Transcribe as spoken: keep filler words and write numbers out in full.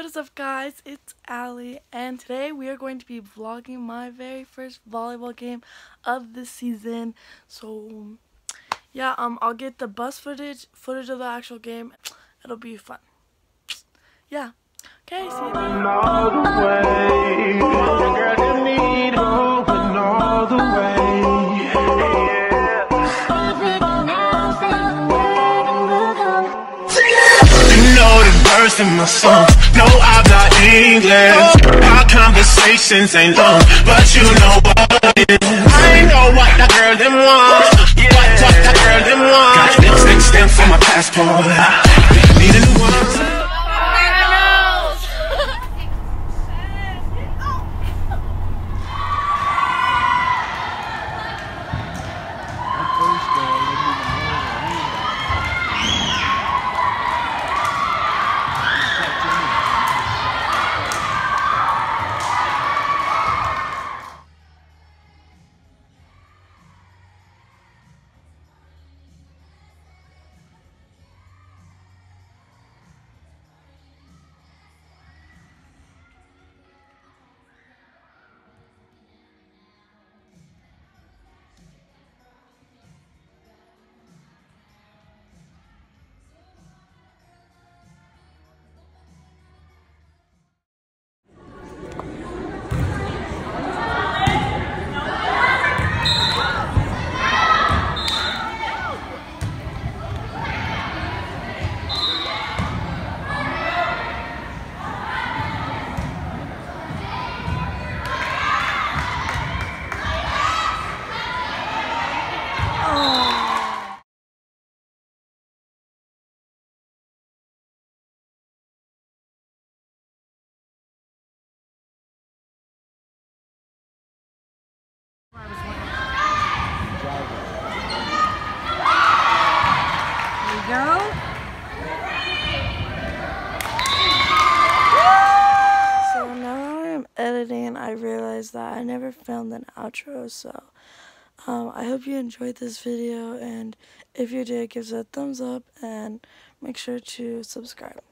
is up, guys? It's Allie, and today we are going to be vlogging my very first volleyball game of the season. So yeah, um I'll get the bus footage footage of the actual game. It'll be fun. Yeah. Okay, see you then. All the way, the girl them need moving all the way. You know the verse in my song. No, I'm not English. Our conversations ain't long, but you know what it is. I know what that girl them want. What, what that girl them want. Got lipstick stamp for my passport. Need a new one. Go. So now I'm editing, I realized that I never filmed an outro, so um, I hope you enjoyed this video, and if you did, give it a thumbs up and make sure to subscribe.